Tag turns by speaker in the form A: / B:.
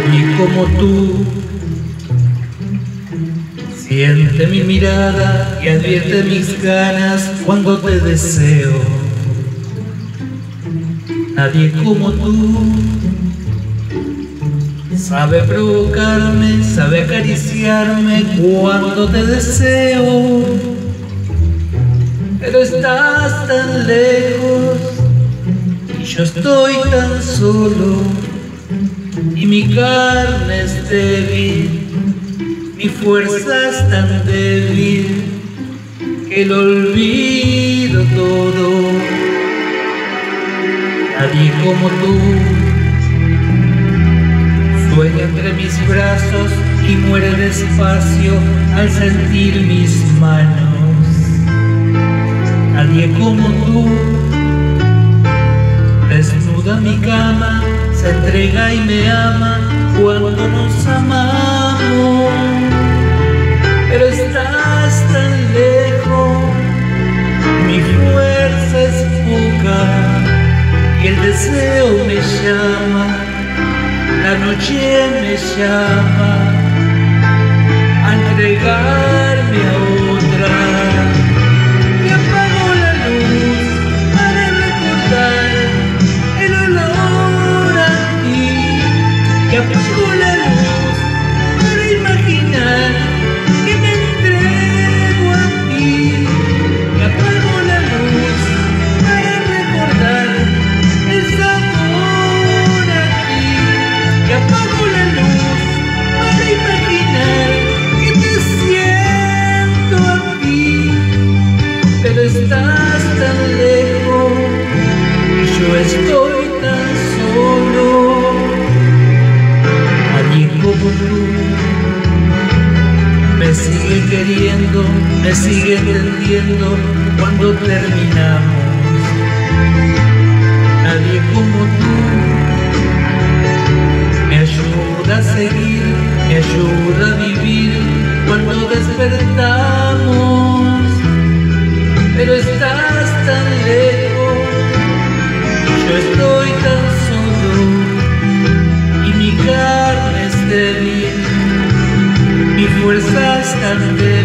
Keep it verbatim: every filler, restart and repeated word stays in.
A: Nadie como tú siente mi mirada y advierte mis ganas cuando te deseo. Nadie como tú sabe provocarme, sabe acariciarme cuando te deseo. Pero estás tan lejos y yo estoy tan solo, y mi carne es débil, mi fuerza es tan débil que lo olvido todo. Nadie como tú sueña entre mis brazos y muere despacio al sentir mis manos. Nadie como tú desnuda mi cama, se entrega y me ama cuando nos amamos. Pero estás tan lejos, mi fuerza es poca y el deseo me llama, la noche me llama a entregarme a otra. Y apago la luz para recordar el olor a ti. Y apago la luz para imaginar que me entrego a ti. Y apago la luz para recordar el sabor a ti. Y apago la luz para imaginar que te siento aquí. Pero estás tan lejos y yo estoy tan solo. Nadie como tú me sigue queriendo, me sigue entendiendo cuando terminamos. Nadie como tú me ayuda a seguir, me ayuda a vivir cuando despertamos. Pero estás tan lejos y yo estoy tan solo, y mi carne es débil, mi fuerza es tan débil